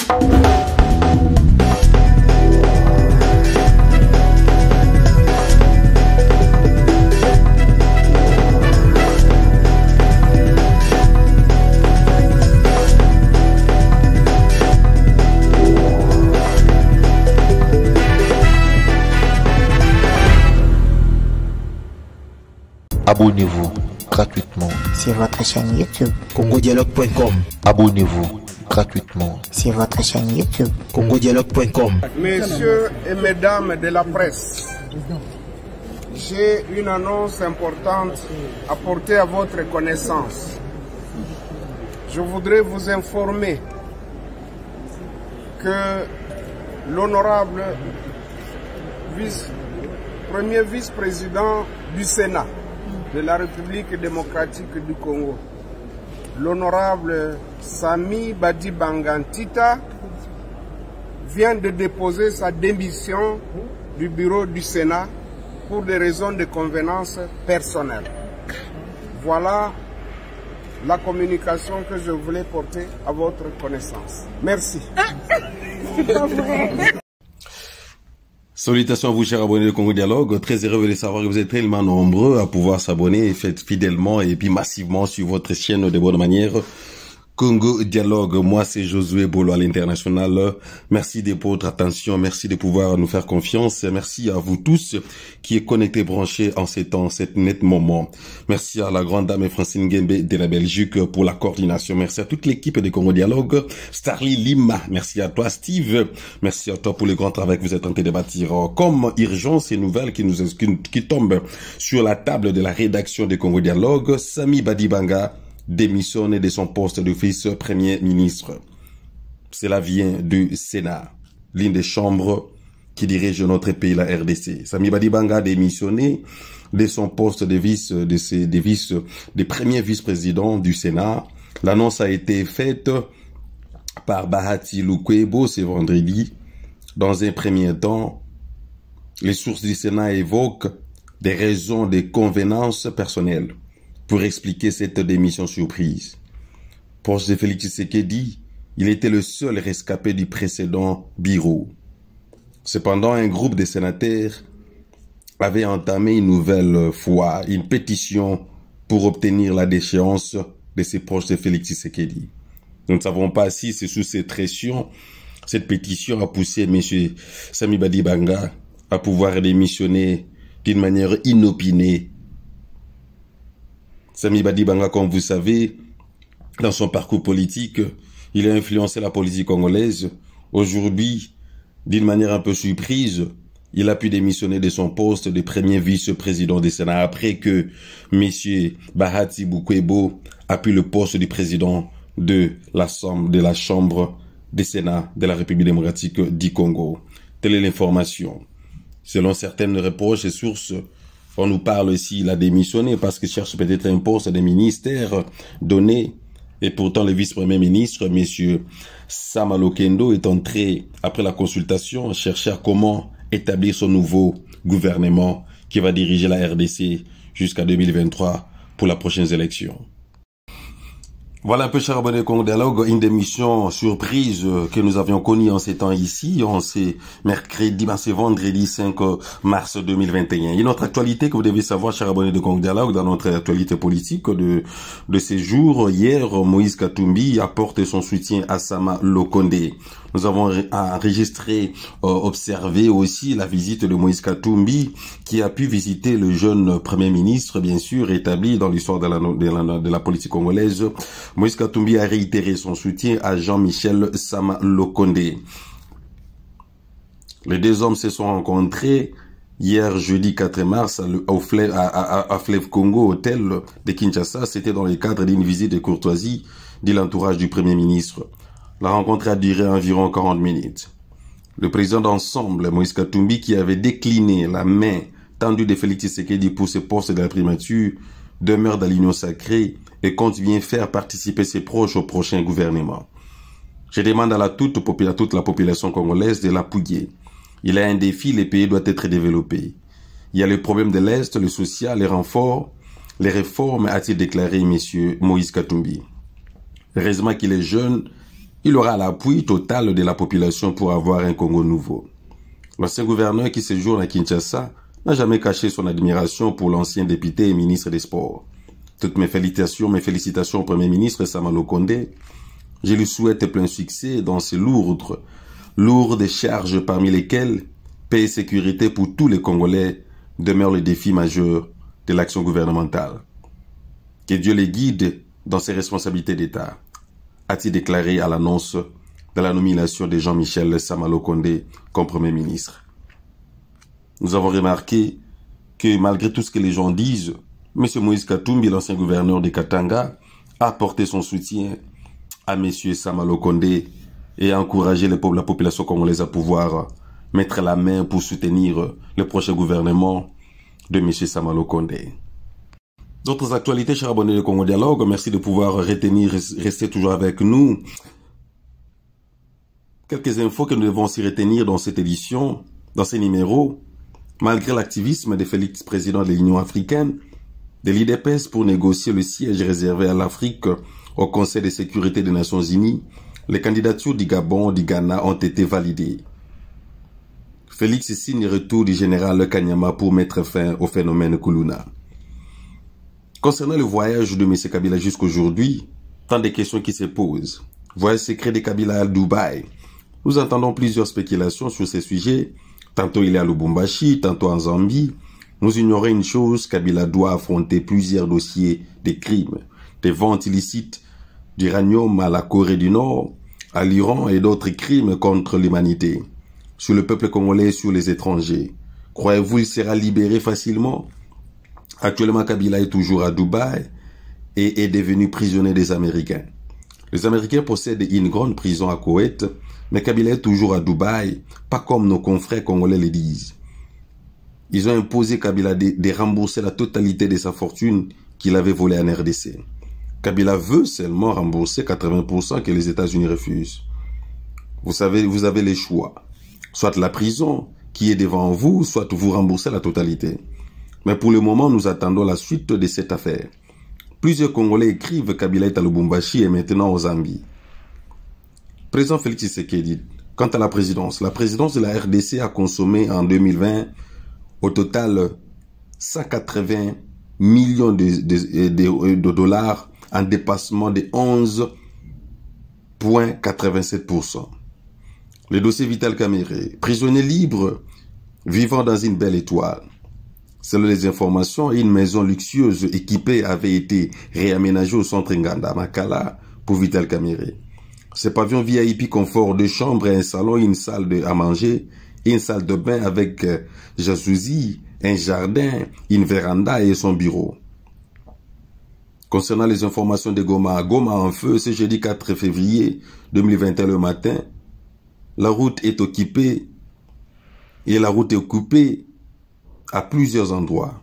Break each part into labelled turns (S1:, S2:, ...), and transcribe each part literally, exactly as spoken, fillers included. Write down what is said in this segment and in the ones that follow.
S1: Abonnez-vous gratuitement
S2: sur votre chaîne YouTube
S3: congo dialogue point com.
S1: Abonnez-vous gratuitement
S2: sur votre chaîne YouTube
S3: congo dialogue point com.
S4: Messieurs et mesdames de la presse, j'ai une annonce importante à porter à votre connaissance. Je voudrais vous informer que l'honorable vice, premier vice-président du Sénat de la République démocratique du Congo, l'honorable Sami Badibanga Ntita, vient de déposer sa démission du bureau du Sénat pour des raisons de convenance personnelle. Voilà la communication que je voulais porter à votre connaissance. Merci.
S5: Salutations à vous, chers abonnés de Congo Dialogue. Très heureux de savoir que vous êtes tellement nombreux à pouvoir s'abonner et faites fidèlement et puis massivement sur votre chaîne de bonne manière. Congo Dialogue, moi c'est Josué Bolo à l'international. Merci de votre attention, merci de pouvoir nous faire confiance. Merci à vous tous qui êtes connectés, branchés en ces temps, cet net moment. Merci à la grande dame Francine Gembe de la Belgique pour la coordination. Merci à toute l'équipe de Congo Dialogue. Starly Lima, merci à toi Steve. Merci à toi pour le grand travail que vous êtes en train de bâtir. Comme urgence et nouvelles qui nous qui, qui tombent sur la table de la rédaction de Congo Dialogue, Sami Badibanga démissionne de son poste de vice-premier ministre. Cela vient du Sénat, l'une des chambres qui dirige notre pays, la R D C. Sami Badibanga a démissionné de son poste de vice, de ses, de vice, de premier vice-président du Sénat. L'annonce a été faite par Bahati Lukwebo ce vendredi. Dans un premier temps, les sources du Sénat évoquent des raisons de convenance personnelle pour expliquer cette démission surprise. Proche de Félix Tshisekedi, il était le seul rescapé du précédent bureau. Cependant, un groupe de sénateurs avait entamé une nouvelle fois une pétition pour obtenir la déchéance de ses proches de Félix Tshisekedi. Nous ne savons pas si c'est sous cette pression, cette pétition a poussé M. Sami Badibanga à pouvoir démissionner d'une manière inopinée. Sami Badibanga, comme vous savez, dans son parcours politique, il a influencé la politique congolaise. Aujourd'hui, d'une manière un peu surprise, il a pu démissionner de son poste de premier vice-président du Sénat après que M. Bahati Lukwebo a pris le poste du président de la, de la Chambre des Sénats de la République démocratique du Congo. Telle est l'information. Selon certaines reproches et sources, on nous parle ici, il a démissionné parce qu'il cherche peut-être un poste de ministère donné. Et pourtant, le vice-premier ministre, M. Sama Lokendo, est entré, après la consultation, chercher à comment établir son nouveau gouvernement qui va diriger la R D C jusqu'à deux mille vingt-trois pour les prochaines élections. Voilà un peu, chers abonnés de Congo Dialogue, une démission surprise que nous avions connue en ces temps ici, en ces mercredi, ben c'est vendredi cinq mars deux mille vingt et un. Une autre actualité que vous devez savoir, chers abonnés de Congo Dialogue, dans notre actualité politique de, de ces jours. Hier, Moïse Katumbi apporte son soutien à Sama Lokonde. Nous avons enregistré, euh, observé aussi la visite de Moïse Katumbi, qui a pu visiter le jeune Premier ministre, bien sûr, établi dans l'histoire de la, de, la, de la politique congolaise. Moïse Katumbi a réitéré son soutien à Jean-Michel Sama Lokonde. Les deux hommes se sont rencontrés hier, jeudi quatre mars, au Fleuve, à, à, à Fleuve Congo, hôtel de Kinshasa. C'était dans le cadre d'une visite de courtoisie de l'entourage du Premier ministre. La rencontre a duré environ quarante minutes. Le président d'ensemble, Moïse Katumbi, qui avait décliné la main tendue de Félix Tshisekedi pour ce poste de la primature, demeure dans l'union sacrée et compte bien faire participer ses proches au prochain gouvernement. Je demande à, la toute, à toute la population congolaise de l'appuyer. Il a un défi, le pays doit être développé. Il y a le problème de l'Est, le social, les renforts, les réformes, a-t-il déclaré M. Moïse Katumbi. Heureusement qu'il est jeune, il aura l'appui total de la population pour avoir un Congo nouveau. L'ancien gouverneur qui séjourne à Kinshasa n'a jamais caché son admiration pour l'ancien député et ministre des Sports. Toutes mes félicitations, mes félicitations au Premier ministre Sama Lukonde. Je lui souhaite plein succès dans ces lourdes, lourdes charges parmi lesquelles paix et sécurité pour tous les Congolais demeurent le défi majeur de l'action gouvernementale. Que Dieu les guide dans ses responsabilités d'État, a-t-il déclaré à l'annonce de la nomination de Jean-Michel Sama Lukonde comme Premier ministre. Nous avons remarqué que malgré tout ce que les gens disent, M. Moïse Katumbi, l'ancien gouverneur de Katanga, a apporté son soutien à M. Sama Lukonde et a encouragé les, la population congolaise à pouvoir mettre la main pour soutenir le prochain gouvernement de M. Sama Lukonde. D'autres actualités, chers abonnés de Congo Dialogue, merci de pouvoir retenir, rester toujours avec nous. Quelques infos que nous devons aussi retenir dans cette édition, dans ces numéros. Malgré l'activisme de Félix, président de l'Union africaine, de l'I D P S pour négocier le siège réservé à l'Afrique au Conseil de sécurité des Nations Unies, les candidatures du Gabon et du Ghana ont été validées. Félix signe le retour du général Kanyama pour mettre fin au phénomène Kuluna. Concernant le voyage de M. Kabila jusqu'aujourd'hui, tant de questions qui se posent. Voyage secret de Kabila à Dubaï. Nous entendons plusieurs spéculations sur ces sujets. Tantôt il est à Lubumbashi, tantôt en Zambie. Nous ignorons une chose, Kabila doit affronter plusieurs dossiers de crimes, des ventes illicites d'uranium à la Corée du Nord, à l'Iran et d'autres crimes contre l'humanité, sur le peuple congolais et sur les étrangers. Croyez-vous qu'il sera libéré facilement? Actuellement, Kabila est toujours à Dubaï et est devenu prisonnier des Américains. Les Américains possèdent une grande prison à Koweït, mais Kabila est toujours à Dubaï, pas comme nos confrères congolais le disent. Ils ont imposé Kabila de, de rembourser la totalité de sa fortune qu'il avait volée en R D C. Kabila veut seulement rembourser quatre-vingts pour cent que les États-Unis refusent. Vous savez, vous avez les choix. Soit la prison qui est devant vous, soit vous remboursez la totalité. Mais pour le moment, nous attendons la suite de cette affaire. Plusieurs Congolais écrivent que Kabila est à Lubumbashi et maintenant aux Zambie. Président Félix Tshisekedi, quant à la présidence, la présidence de la R D C a consommé en deux mille vingt au total cent quatre-vingts millions de, de, de, de dollars en dépassement de onze virgule quatre-vingt-sept pour cent. Le dossier Vital Kamerhe, prisonnier libre vivant dans une belle étoile. Selon les informations, une maison luxueuse équipée avait été réaménagée au centre Nganda Makala pour Vital Kamerhe. Ce pavillon V I P confort de chambre et un salon, une salle de, à manger, une salle de bain avec euh, jacuzzi, un jardin, une véranda et son bureau. Concernant les informations de Goma, Goma en feu, ce jeudi quatre février deux mille vingt et un le matin, la route est occupée et la route est occupée à plusieurs endroits.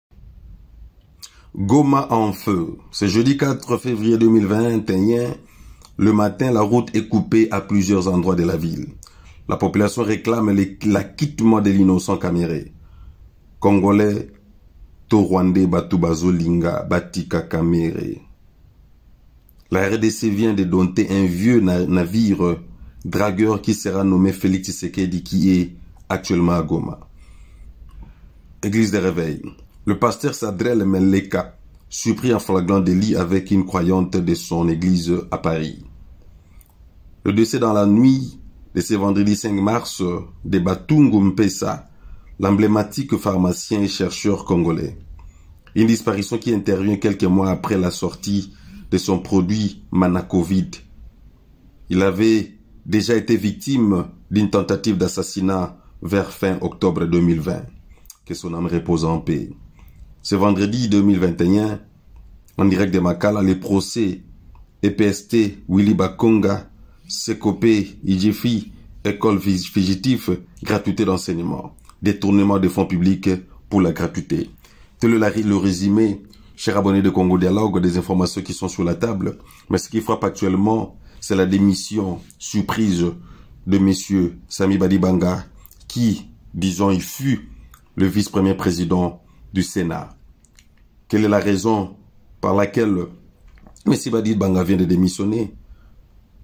S5: Goma en feu, ce jeudi quatre février deux mille vingt et un, le matin, la route est coupée à plusieurs endroits de la ville. La population réclame l'acquittement de l'innocent Kamerhe. Congolais, Torwandais, Batubazo, Linga, Batika Kamerhe. La R D C vient de dompter un vieux navire dragueur qui sera nommé Félix Tshisekedi qui est actuellement à Goma. Église des réveils. Le pasteur Sadrel Meleka, surpris en flagrant délit avec une croyante de son église à Paris. Le décès dans la nuit de ce vendredi cinq mars de Batungu Mpesa, l'emblématique pharmacien et chercheur congolais. Une disparition qui intervient quelques mois après la sortie de son produit Manacovid. Il avait déjà été victime d'une tentative d'assassinat vers fin octobre deux mille vingt. Que son âme repose en paix. Ce vendredi deux mille vingt et un, en direct de Makala, les procès E P S T, Willy Bakonga, Sekopé, I G F I, école fugitive, gratuité d'enseignement, détournement de fonds publics pour la gratuité. Tel est le résumé, chers abonnés de Congo Dialogue, des informations qui sont sur la table. Mais ce qui frappe actuellement, c'est la démission surprise de M. Sami Badibanga, qui, disons, il fut le vice-premier président du Sénat. Quelle est la raison par laquelle M. Badibanga vient de démissionner?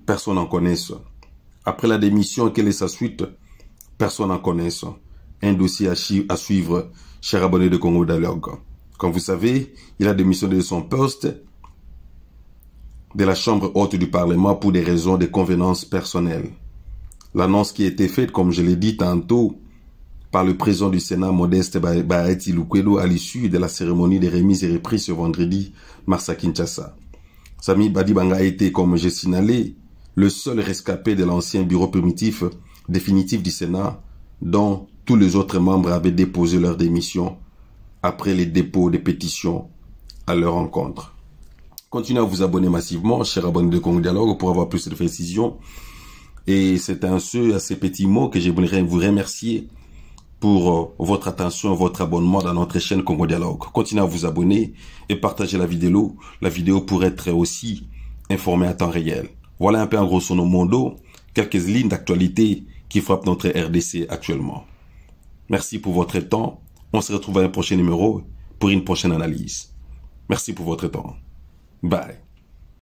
S5: personne n'en connaît. Après la démission, quelle est sa suite? Personne n'en connaît. Un dossier à, à suivre, cher abonné de Congo Dialogue. Comme vous savez, il a démissionné de son poste de la Chambre haute du Parlement pour des raisons de convenance personnelle. L'annonce qui a été faite, comme je l'ai dit tantôt, par le président du Sénat, Modeste Bahati Lukwelo, à l'issue de la cérémonie de remise et reprise ce vendredi, mars à Kinshasa. Sami Badibanga a été, comme j'ai signalé, le seul rescapé de l'ancien bureau primitif définitif du Sénat, dont tous les autres membres avaient déposé leur démission après les dépôts de pétitions à leur encontre. Continuez à vous abonner massivement, chers abonnés de Congo Dialogue, pour avoir plus de précisions. Et c'est un ce, à ces petits mots que j'aimerais vous remercier pour votre attention, votre abonnement dans notre chaîne Congo Dialogue. Continuez à vous abonner et partager la vidéo, la vidéo pour être aussi informé à temps réel. Voilà un peu en grosso modo quelques lignes d'actualité qui frappent notre R D C actuellement. Merci pour votre temps. On se retrouve à un prochain numéro pour une prochaine analyse. Merci pour votre temps. Bye.